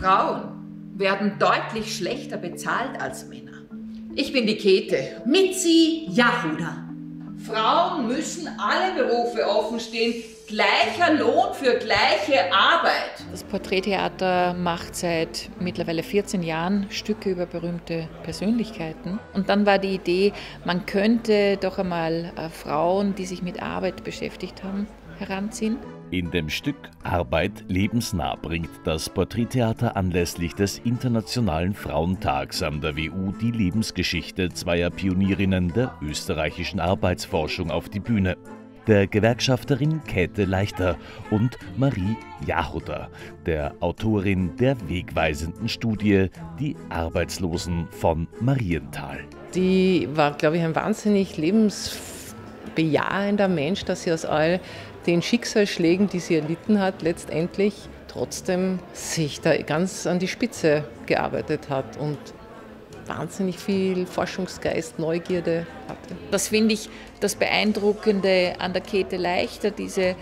Frauen werden deutlich schlechter bezahlt als Männer. Ich bin die Käthe. Mitzi Jahuda. Frauen müssen alle Berufe offenstehen. Gleicher Lohn für gleiche Arbeit. Das Porträttheater macht seit mittlerweile 14 Jahren Stücke über berühmte Persönlichkeiten. Und dann war die Idee, man könnte doch einmal Frauen, die sich mit Arbeit beschäftigt haben, heranziehen. In dem Stück Arbeit lebensnah bringt das Porträttheater anlässlich des Internationalen Frauentags an der WU die Lebensgeschichte zweier Pionierinnen der österreichischen Arbeitsforschung auf die Bühne. Der Gewerkschafterin Käthe Leichter und Marie Jahuda, der Autorin der wegweisenden Studie Die Arbeitslosen von Marienthal. Die war, glaube ich, ein wahnsinnig lebensbejahender Mensch, dass sie aus all den Schicksalsschlägen, die sie erlitten hat, letztendlich trotzdem sich da ganz an die Spitze gearbeitet hat und wahnsinnig viel Forschungsgeist, Neugierde hatte. Das finde ich das Beeindruckende an der Käthe Leichter, diese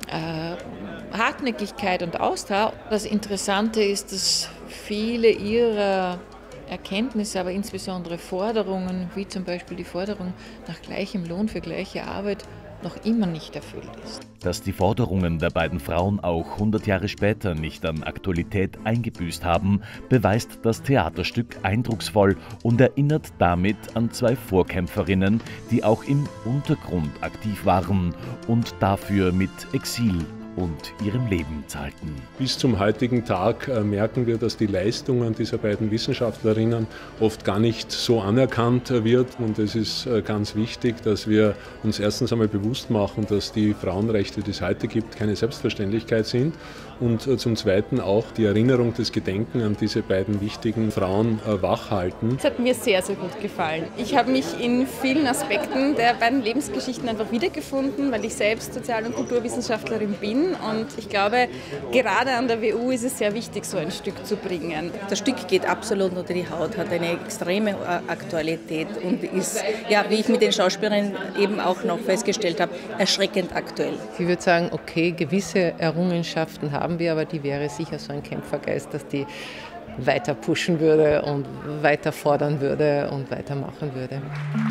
Hartnäckigkeit und Ausdauer. Das Interessante ist, dass viele ihrer Erkenntnisse, aber insbesondere Forderungen, wie zum Beispiel die Forderung nach gleichem Lohn für gleiche Arbeit, noch immer nicht erfüllt ist. Dass die Forderungen der beiden Frauen auch 100 Jahre später nicht an Aktualität eingebüßt haben, beweist das Theaterstück eindrucksvoll und erinnert damit an zwei Vorkämpferinnen, die auch im Untergrund aktiv waren und dafür mit Exil und ihrem Leben zahlten. Bis zum heutigen Tag merken wir, dass die Leistungen dieser beiden Wissenschaftlerinnen oft gar nicht so anerkannt wird. Und es ist ganz wichtig, dass wir uns erstens einmal bewusst machen, dass die Frauenrechte, die es heute gibt, keine Selbstverständlichkeit sind. Und zum Zweiten auch die Erinnerung, das Gedenken an diese beiden wichtigen Frauen wachhalten. Es hat mir sehr, sehr gut gefallen. Ich habe mich in vielen Aspekten der beiden Lebensgeschichten einfach wiedergefunden, weil ich selbst Sozial- und Kulturwissenschaftlerin bin. Und ich glaube, gerade an der WU ist es sehr wichtig, so ein Stück zu bringen. Das Stück geht absolut unter die Haut, hat eine extreme Aktualität und ist, ja, wie ich mit den Schauspielerinnen eben auch noch festgestellt habe, erschreckend aktuell. Ich würde sagen, okay, gewisse Errungenschaften haben wir, aber die wäre sicher so ein Kämpfergeist, dass die weiter pushen würde und weiter fordern würde und weitermachen würde.